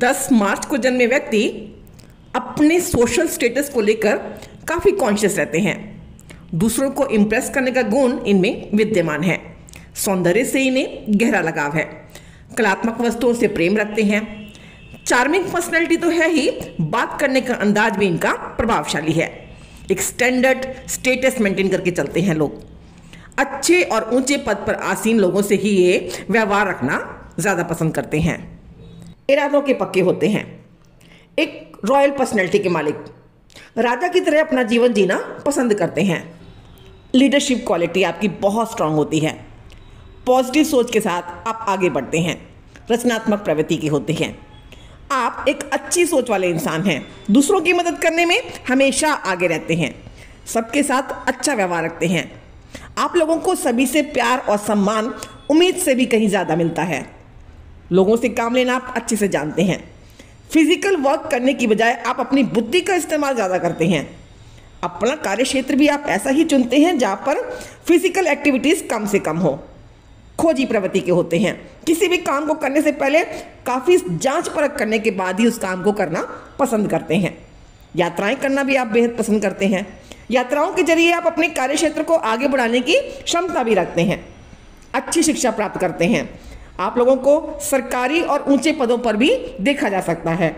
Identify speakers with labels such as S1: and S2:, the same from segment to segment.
S1: 10 मार्च को जन्मे व्यक्ति अपने सोशल स्टेटस को लेकर काफ़ी कॉन्शियस रहते हैं। दूसरों को इम्प्रेस करने का गुण इनमें विद्यमान है। सौंदर्य से इन्हें गहरा लगाव है। कलात्मक वस्तुओं से प्रेम रखते हैं। चार्मिंग पर्सनैलिटी तो है ही, बात करने का अंदाज भी इनका प्रभावशाली है। एक स्टैंडर्ड स्टेटस मेंटेन करके चलते हैं लोग। अच्छे और ऊंचे पद पर आसीन लोगों से ही ये व्यवहार रखना ज़्यादा पसंद करते हैं। इरादों के पक्के होते हैं। एक रॉयल पर्सनैलिटी के मालिक, राजा की तरह अपना जीवन जीना पसंद करते हैं। लीडरशिप क्वालिटी आपकी बहुत स्ट्रांग होती है। पॉजिटिव सोच के साथ आप आगे बढ़ते हैं। रचनात्मक प्रवृत्ति के होते हैं। आप एक अच्छी सोच वाले इंसान हैं। दूसरों की मदद करने में हमेशा आगे रहते हैं। सबके साथ अच्छा व्यवहार रखते हैं। आप लोगों को सभी से प्यार और सम्मान उम्मीद से भी कहीं ज़्यादा मिलता है। लोगों से काम लेना आप अच्छे से जानते हैं। फिजिकल वर्क करने की बजाय आप अपनी बुद्धि का इस्तेमाल ज़्यादा करते हैं। अपना कार्य क्षेत्र भी आप ऐसा ही चुनते हैं जहाँ पर फिजिकल एक्टिविटीज़ कम से कम हो। खोजी प्रवृत्ति के होते हैं। किसी भी काम को करने से पहले काफ़ी जांच परख करने के बाद ही उस काम को करना पसंद करते हैं। यात्राएं करना भी आप बेहद पसंद करते हैं। यात्राओं के जरिए आप अपने कार्य क्षेत्र को आगे बढ़ाने की क्षमता भी रखते हैं। अच्छी शिक्षा प्राप्त करते हैं। आप लोगों को सरकारी और ऊंचे पदों पर भी देखा जा सकता है।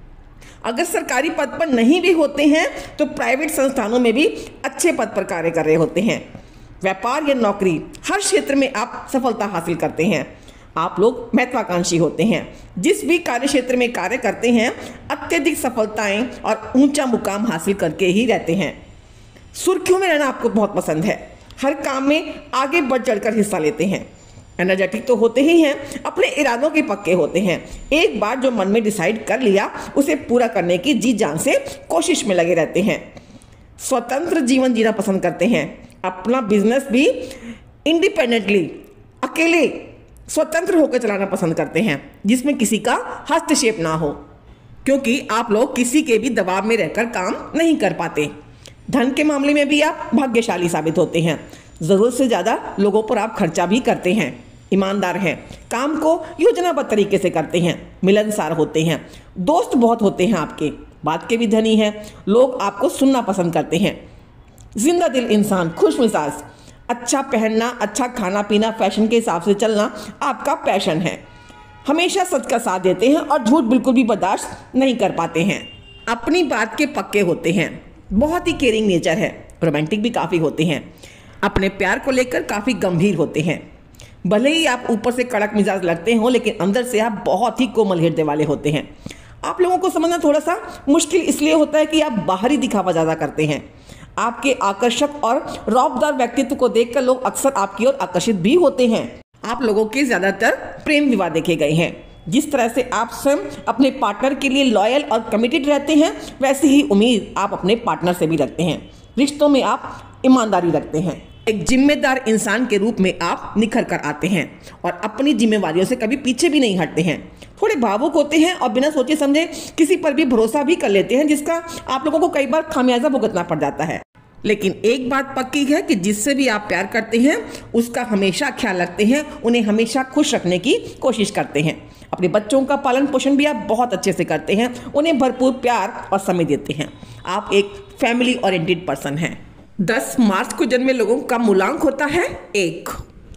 S1: अगर सरकारी पद पर नहीं भी होते हैं तो प्राइवेट संस्थानों में भी अच्छे पद पर कार्य कर रहे होते हैं। व्यापार या नौकरी, हर क्षेत्र में आप सफलता हासिल करते हैं। आप लोग महत्वाकांक्षी होते हैं। जिस भी कार्य क्षेत्र में कार्य करते हैं अत्यधिक सफलताएं और ऊंचा मुकाम हासिल करके ही रहते हैं। सुर्खियों में रहना आपको बहुत पसंद है। हर काम में आगे बढ़ चढ़कर हिस्सा लेते हैं। एनर्जेटिक तो होते ही हैं, अपने इरादों के पक्के होते हैं। एक बार जो मन में डिसाइड कर लिया उसे पूरा करने की जी जान से कोशिश में लगे रहते हैं। स्वतंत्र जीवन जीना पसंद करते हैं। अपना बिजनेस भी इंडिपेंडेंटली, अकेले स्वतंत्र होकर चलाना पसंद करते हैं, जिसमें किसी का हस्तक्षेप ना हो, क्योंकि आप लोग किसी के भी दबाव में रहकर काम नहीं कर पाते। धन के मामले में भी आप भाग्यशाली साबित होते हैं। ज़रूरत से ज़्यादा लोगों पर आप खर्चा भी करते हैं। ईमानदार हैं। काम को योजनाबद्ध तरीके से करते हैं। मिलनसार होते हैं। दोस्त बहुत होते हैं आपके। बात के भी धनी हैं। लोग आपको सुनना पसंद करते हैं। जिंदा दिल इंसान, खुश मिजाज। अच्छा पहनना, अच्छा खाना पीना, फैशन के हिसाब से चलना आपका पैशन है। हमेशा सच का साथ देते हैं और झूठ बिल्कुल भी बर्दाश्त नहीं कर पाते हैं। अपनी बात के पक्के होते हैं। बहुत ही केयरिंग नेचर है। रोमांटिक भी काफ़ी होते हैं। अपने प्यार को लेकर काफ़ी गंभीर होते हैं। भले ही आप ऊपर से कड़क मिजाज लगते हो लेकिन अंदर से आप बहुत ही कोमल हृदय वाले होते हैं। आप लोगों को समझना थोड़ा सा मुश्किल इसलिए होता है कि आप बाहरी दिखावा ज़्यादा करते हैं। आपके आकर्षक और रौबदार व्यक्तित्व को देखकर लोग अक्सर आपकी ओर आकर्षित भी होते हैं। आप लोगों के ज़्यादातर प्रेम विवाह देखे गए हैं। जिस तरह से आप स्वयं अपने पार्टनर के लिए लॉयल और कमिटेड रहते हैं वैसी ही उम्मीद आप अपने पार्टनर से भी रखते हैं। रिश्तों में आप ईमानदारी रखते हैं। एक जिम्मेदार इंसान के रूप में आप निखर कर आते हैं और अपनी जिम्मेवारियों से कभी पीछे भी नहीं हटते हैं। थोड़े भावुक होते हैं और बिना सोचे समझे किसी पर भी भरोसा भी कर लेते हैं, जिसका आप लोगों को कई बार खामियाजा भुगतना पड़ जाता है। लेकिन एक बात पक्की है कि जिससे भी आप प्यार करते हैं उसका हमेशा ख्याल रखते हैं। उन्हें हमेशा खुश रखने की कोशिश करते हैं। अपने बच्चों का पालन पोषण भी आप बहुत अच्छे से करते हैं। उन्हें भरपूर प्यार और समय देते हैं। आप एक फैमिली ओरिएंटेड पर्सन हैं। 10 मार्च को जन्मे लोगों का मूलांक होता है 1।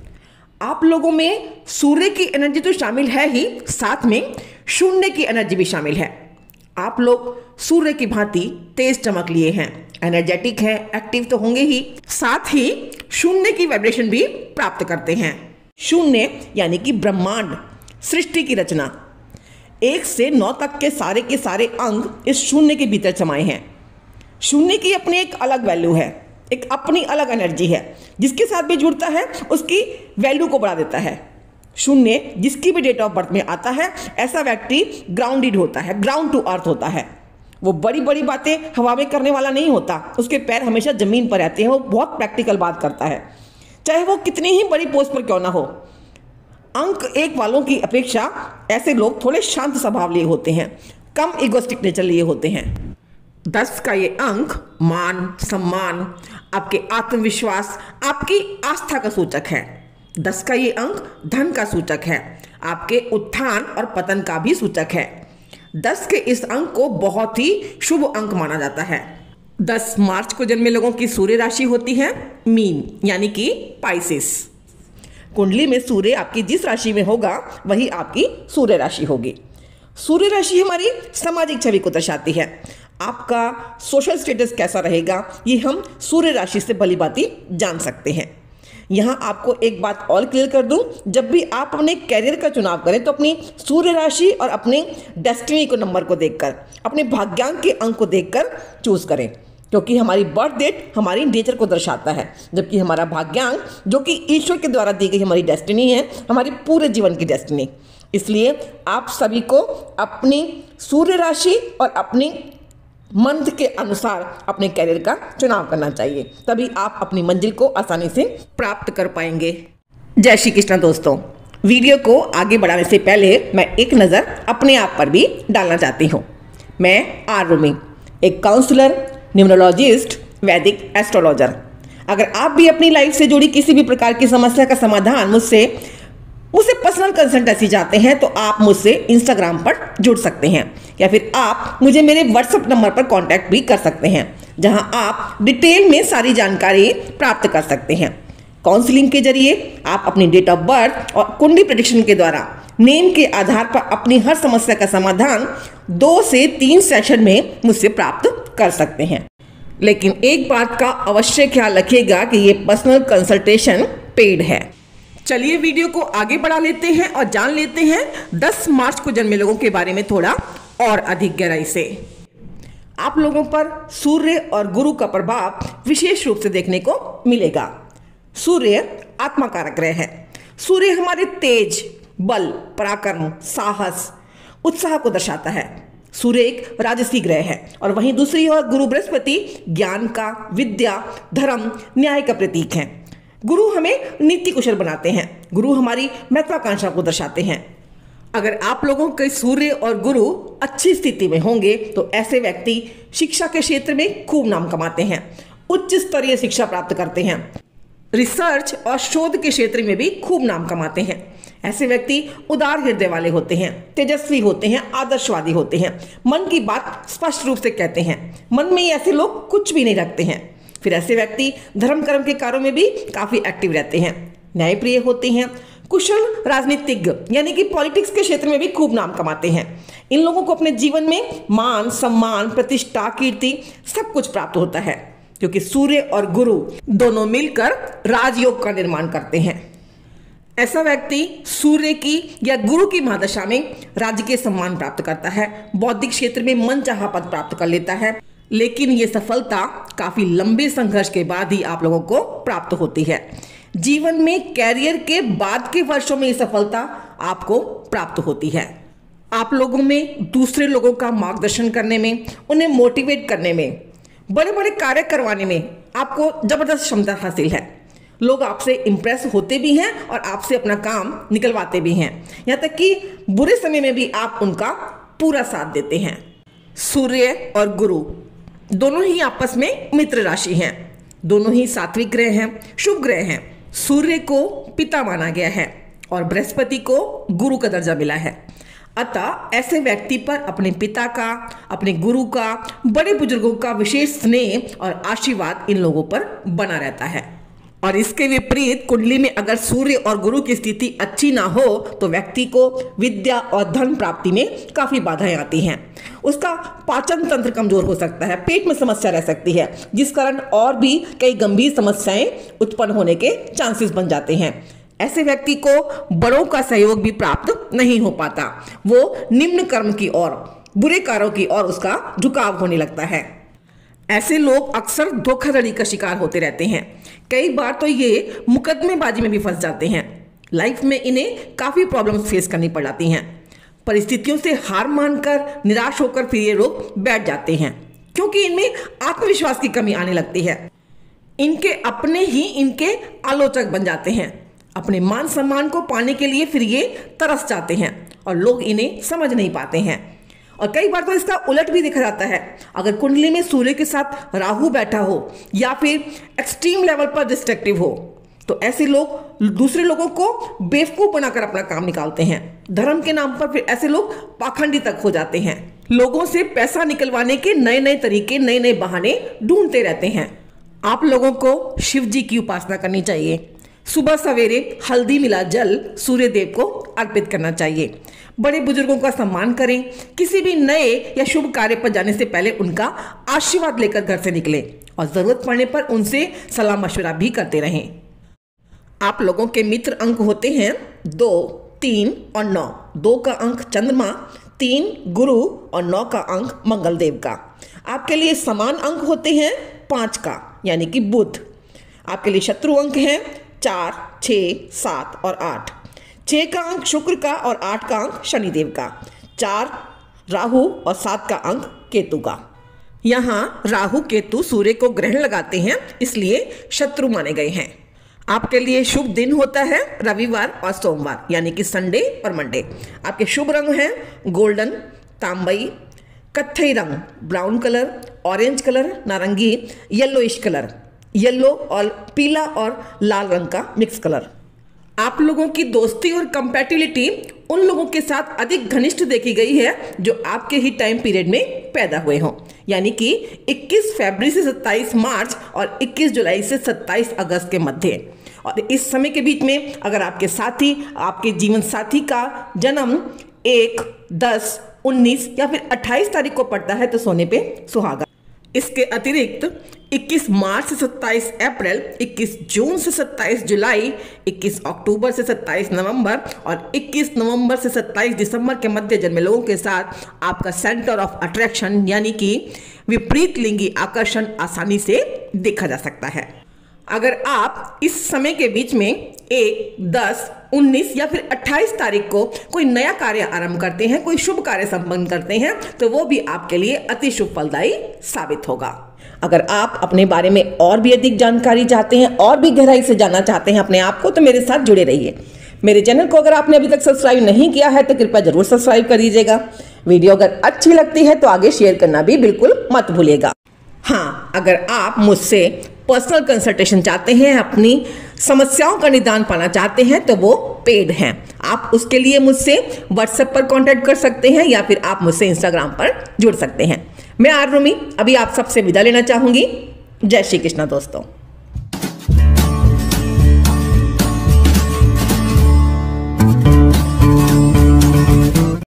S1: आप लोगों में सूर्य की एनर्जी तो शामिल है ही, साथ में शून्य की एनर्जी भी शामिल है। आप लोग सूर्य की भांति तेज चमक लिए हैं। एनर्जेटिक है, एक्टिव तो होंगे ही, साथ ही शून्य की वाइब्रेशन भी प्राप्त करते हैं। शून्य यानी कि ब्रह्मांड, सृष्टि की रचना। 1 से 9 तक के सारे अंग इस शून्य के भीतर समाये हैं। शून्य की अपनी एक अलग वैल्यू है, एक अपनी अलग एनर्जी है। जिसके साथ भी जुड़ता है उसकी वैल्यू को बढ़ा देता है। शून्य जिसकी भी डेट ऑफ बर्थ में आता है ऐसा व्यक्ति ग्राउंडेड होता है, ग्राउंड टू अर्थ होता है। वो बड़ी बड़ी बातें हवा में करने वाला नहीं होता। उसके पैर हमेशा जमीन पर रहते हैं। वो बहुत प्रैक्टिकल बात करता है, चाहे वो कितनी ही बड़ी पोस्ट पर क्यों ना हो। अंक 1 वालों की अपेक्षा ऐसे लोग थोड़े शांत स्वभाव लिए होते हैं, कम इगोस्टिक नेचर लिए होते हैं। 10 का ये अंक मान, सम्मान, आपके आत्मविश्वास, आपकी आस्था का सूचक है। 10 का ये अंक धन का सूचक है, आपके उत्थान और पतन का भी सूचक है। 10 के इस अंक को बहुत ही शुभ अंक माना जाता है। 10 मार्च को जन्मे लोगों की सूर्य राशि होती है मीन, यानी कि पाइसेस। कुंडली में सूर्य आपकी जिस राशि में होगा वही आपकी सूर्य राशि होगी। सूर्य राशि हमारी सामाजिक छवि को दर्शाती है। आपका सोशल स्टेटस कैसा रहेगा ये हम सूर्य राशि से भलीभांति जान सकते हैं। यहाँ आपको एक बात और क्लियर कर दूं, जब भी आप अपने कैरियर का चुनाव करें तो अपनी सूर्य राशि और अपने डेस्टिनी को नंबर को देखकर, अपने भाग्यांक के अंक को देखकर चूज करें, क्योंकि हमारी बर्थ डेट हमारी नेचर को दर्शाता है, जबकि हमारा भाग्यांक जो कि ईश्वर के द्वारा दी गई हमारी डेस्टिनी है, हमारी पूरे जीवन की डेस्टिनी। इसलिए आप सभी को अपनी सूर्य राशि और अपनी मंथ के अनुसार अपने कैरियर का चुनाव करना चाहिए, तभी आप अपनी मंजिल को आसानी से प्राप्त कर पाएंगे। जय श्री कृष्ण दोस्तों, वीडियो को आगे बढ़ाने से पहले मैं एक नज़र अपने आप पर भी डालना चाहती हूँ। मैं आर रूमी, एक काउंसलर, न्यूमरोलॉजिस्ट, वैदिक एस्ट्रोलॉजर। अगर आप भी अपनी लाइफ से जुड़ी किसी भी प्रकार की समस्या का समाधान मुझसे पर्सनल कंसल्टेंसी चाहते हैं तो आप मुझसे इंस्टाग्राम पर जुड़ सकते हैं, या फिर आप मुझे मेरे व्हाट्सएप नंबर पर कांटेक्ट भी कर सकते हैं, जहां आप डिटेल में सारी जानकारी प्राप्त कर सकते हैं। काउंसलिंग के जरिए आप अपनी डेट ऑफ बर्थ और कुंडली प्रेडिक्शन के द्वारा नेम के आधार पर अपनी हर समस्या का समाधान 2 से 3 सेशन में मुझसे प्राप्त कर सकते हैं। लेकिन एक बात का अवश्य ख्याल रखिएगा कि ये पर्सनल कंसल्टेशन पेड है। चलिए वीडियो को आगे बढ़ा लेते हैं और जान लेते हैं 10 मार्च को जन्मे लोगों के बारे में थोड़ा और अधिक गहराई से। आप लोगों पर सूर्य और गुरु का प्रभाव विशेष रूप से देखने को मिलेगा। सूर्य आत्मा कारक ग्रह है। सूर्य हमारे तेज, बल, पराक्रम, साहस, उत्साह को दर्शाता है। सूर्य एक राजसी ग्रह है और वहीं दूसरी ओर गुरु बृहस्पति ज्ञान का, विद्या, धर्म, न्याय का प्रतीक है। गुरु हमें नीति कुशल बनाते हैं। गुरु हमारी महत्वाकांक्षा को दर्शाते हैं। अगर आप लोगों के सूर्य और गुरु अच्छी स्थिति में होंगे तो ऐसे व्यक्ति शिक्षा के क्षेत्र में खूब नाम कमाते हैं, उच्च स्तरीय शिक्षा प्राप्त करते हैं, रिसर्च और शोध के क्षेत्र में भी खूब नाम कमाते हैं। ऐसे व्यक्ति उदार हृदय वाले होते हैं, तेजस्वी होते हैं, आदर्शवादी होते हैं, मन की बात स्पष्ट रूप से कहते हैं। मन में ऐसे लोग कुछ भी नहीं रखते हैं। फिर ऐसे व्यक्ति धर्म कर्म के कार्यों में भी काफी एक्टिव रहते हैं, न्यायप्रिय होते हैं, कुशल राजनीतिज्ञ यानी कि पॉलिटिक्स के क्षेत्र में भी खूब नाम कमाते हैं। इन लोगों को अपने जीवन में मान, सम्मान, प्रतिष्ठा, कीर्ति सब कुछ प्राप्त होता है, क्योंकि सूर्य और गुरु दोनों मिलकर राजयोग का निर्माण करते हैं। ऐसा व्यक्ति सूर्य की या गुरु की महादशा में राजकीय सम्मान प्राप्त करता है, बौद्धिक क्षेत्र में मनचाहा पद प्राप्त कर लेता है। लेकिन ये सफलता काफी लंबे संघर्ष के बाद ही आप लोगों को प्राप्त होती है। जीवन में कैरियर के बाद के वर्षों में ये सफलता आपको प्राप्त होती है। आप लोगों में दूसरे लोगों का मार्गदर्शन करने में, उन्हें मोटिवेट करने में, बड़े बड़े कार्य करवाने में आपको जबरदस्त क्षमता हासिल है। लोग आपसे इंप्रेस होते भी हैं और आपसे अपना काम निकलवाते भी हैं, यहाँ तक कि बुरे समय में भी आप उनका पूरा साथ देते हैं। सूर्य और गुरु दोनों ही आपस में मित्र राशि हैं, दोनों ही सात्विक ग्रह हैं, शुभ ग्रह हैं। सूर्य को पिता माना गया है और बृहस्पति को गुरु का दर्जा मिला है। अतः ऐसे व्यक्ति पर अपने पिता का, अपने गुरु का, बड़े बुजुर्गों का विशेष स्नेह और आशीर्वाद इन लोगों पर बना रहता है। और इसके विपरीत कुंडली में अगर सूर्य और गुरु की स्थिति अच्छी ना हो तो व्यक्ति को विद्या और धन प्राप्ति में काफी बाधाएं आती हैं। उसका पाचन तंत्र कमजोर हो सकता है, पेट में समस्या रह सकती है, जिस कारण और भी कई गंभीर समस्याएं उत्पन्न होने के चांसेस बन जाते हैं। ऐसे व्यक्ति को बड़ों का सहयोग भी प्राप्त नहीं हो पाता, वो निम्न कर्म की ओर, बुरे कार्यों की ओर उसका झुकाव होने लगता है। ऐसे लोग अक्सर धोखाधड़ी का शिकार होते रहते हैं। कई बार तो ये मुकदमेबाजी में भी फंस जाते हैं। लाइफ में इन्हें काफ़ी प्रॉब्लम्स फेस करनी पड़ जाती हैं। परिस्थितियों से हार मानकर, निराश होकर फिर ये लोग बैठ जाते हैं, क्योंकि इनमें आत्मविश्वास की कमी आने लगती है। इनके अपने ही इनके आलोचक बन जाते हैं। अपने मान सम्मान को पाने के लिए फिर ये तरस जाते हैं और लोग इन्हें समझ नहीं पाते हैं। और कई बार तो इसका उलट भी देखा जाता है। अगर कुंडली में सूर्य के साथ राहु बैठा हो या फिर एक्सट्रीम लेवल पर डिस्ट्रक्टिव हो तो ऐसे लोग दूसरे लोगों को बेवकूफ़ बनाकर अपना काम निकालते हैं। धर्म के नाम पर फिर ऐसे लोग पाखंडी तक हो जाते हैं। लोगों से पैसा निकलवाने के नए नए तरीके, नए नए बहाने ढूंढते रहते हैं। आप लोगों को शिव जी की उपासना करनी चाहिए। सुबह सवेरे हल्दी मिला जल सूर्य देव को अर्पित करना चाहिए। बड़े बुजुर्गों का सम्मान करें। किसी भी नए या शुभ कार्य पर जाने से पहले उनका आशीर्वाद लेकर घर से निकलें और जरूरत पड़ने पर उनसे सलाह मशवरा भी करते रहें। आप लोगों के मित्र अंक होते हैं 2, 3 और 9। 2 का अंक चंद्रमा, 3 गुरु और 9 का अंक मंगल देव का। आपके लिए समान अंक होते हैं 5 का, यानी कि बुध। आपके लिए शत्रु अंक हैं 4, 6, 7 और 8। 6 का अंक शुक्र का और 8 का अंक शनिदेव का। 4 राहु और 7 का अंक केतु का। यहाँ राहु केतु सूर्य को ग्रहण लगाते हैं, इसलिए शत्रु माने गए हैं। आपके लिए शुभ दिन होता है रविवार और सोमवार, यानी कि संडे और मंडे। आपके शुभ रंग हैं गोल्डन, तांबई, कत्थई रंग, ब्राउन कलर, ऑरेंज कलर, नारंगी, येलोइश कलर, येलो और पीला और लाल रंग का मिक्स कलर। आप लोगों की दोस्ती और कंपैटिबिलिटी उन लोगों के साथ अधिक घनिष्ठ देखी गई है जो आपके ही टाइम पीरियड में पैदा हुए हों, यानी कि 21 फरवरी से 27 मार्च और 21 जुलाई से 27 अगस्त के मध्य। और इस समय के बीच में अगर आपके साथी, आपके जीवन साथी का जन्म 1, 10, 19 या फिर 28 तारीख को पड़ता है तो सोने पे सुहागा। इसके अतिरिक्त 21 मार्च से 27 अप्रैल, 21 जून से 27 जुलाई, 21 अक्टूबर से 27 नवंबर और 21 नवंबर से 27 दिसंबर के मध्य जन्मे लोगों के साथ आपका सेंटर ऑफ अट्रैक्शन यानी कि विपरीत लिंगी आकर्षण आसानी से देखा जा सकता है। अगर आप इस समय के बीच में 1, 10, 19 या फिर 28 तारीख को कोई नया कार्य आरंभ करते हैं, कोई शुभ कार्य संपन्न करते हैं, तो वो भी आपके लिए अति शुभ फलदायी साबित होगा। अगर आप अपने बारे में और भी अधिक जानकारी चाहते हैं और भी गहराई से जानना चाहते हैं अपने आप को, तो मेरे साथ जुड़े रहिए। मेरे चैनल को अगर आपने अभी तक सब्सक्राइब नहीं किया है तो कृपया जरूर सब्सक्राइब कर दीजिएगा। वीडियो अगर अच्छी लगती है तो आगे शेयर करना भी बिल्कुल मत भूलिएगा। हाँ, अगर आप मुझसे पर्सनल कंसल्टेशन चाहते हैं, अपनी समस्याओं का निदान पाना चाहते हैं, तो वो पेड हैं। आप उसके लिए मुझसे व्हाट्सएप पर कांटेक्ट कर सकते हैं या फिर आप मुझसे इंस्टाग्राम पर जुड़ सकते हैं। मैं आर रूमी अभी आप सबसे विदा लेना चाहूंगी। जय श्री कृष्णा दोस्तों।